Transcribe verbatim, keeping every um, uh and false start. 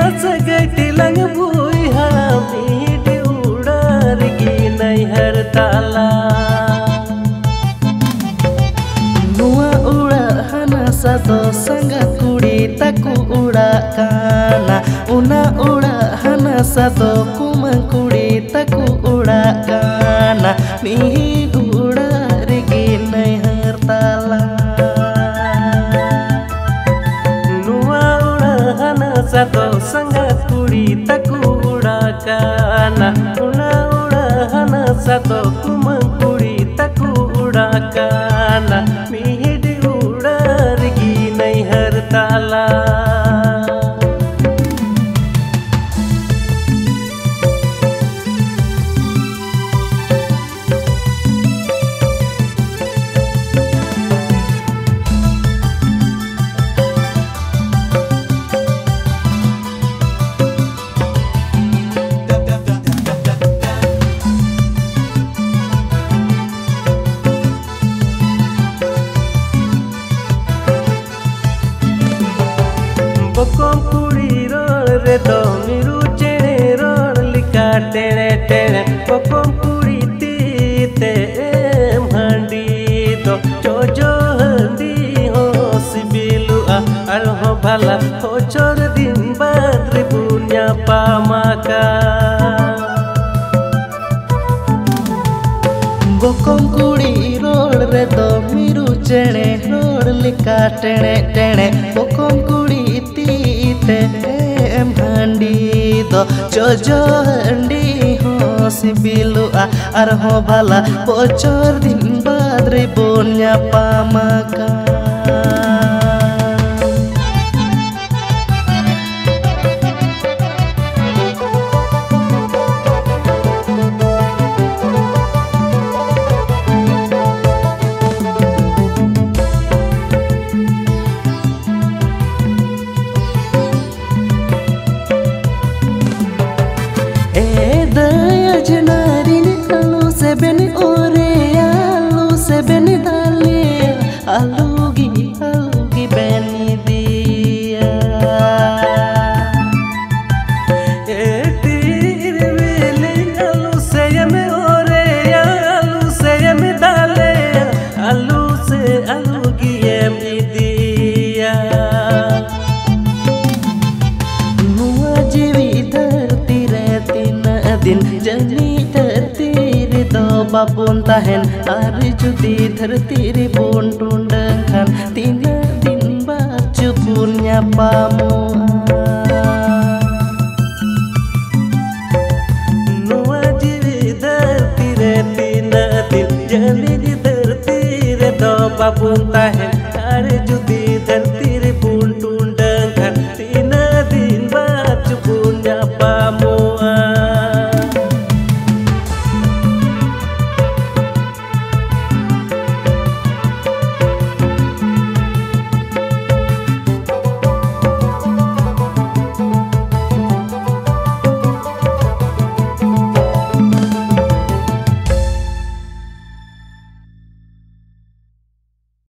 सगै टिलंग बुइहा BD उड़ार की नैहर ताला नुआ उड़ा हना सादो संगा कुड़ी ताकू उड़ा काना उना उड़ा हना सादो कुमा कुड़ी ताकू उड़ा काना मिही उड़ा रेगी नैहर ताला नुआ उड़ा हना सादो संगा कुड़ी ताकू उड़ा काना उना उड़ा हना सादो कुमा कुड़ी ताकू उड़ा काना मिही उड़ा रेगी नैहर ताला बकम कुड़ी रोल रे दो मिरु चेड़े रोल लिका टेड़े टेड़े बकम कुड़ी तीते हांडी दो चोजो हंडी हो सिबिलु आर हो भला हो चोर दिन बाद रे बुन्या पामाका बकम कुड़ी रोल रे दो मिरु चेड़े रोल लिका टेड़े टेड़े बकम कुड़ी तीते हांडी दो चोजो हंडी हो सिबिलु आर हो भला बचोर दिन बाद रे बोन्या पामाका Alugi alugi beni dia etir vele alu se me ore alu se me dale alu se alugi em dia nuwa jeevi dharti re tina din jani dharti re do babon tahen ar judi dharti re bon tundangkan tina din baju punya pamu nuwa jeevi dharti re tina din jani dharti re do babon tahen ar judi dharti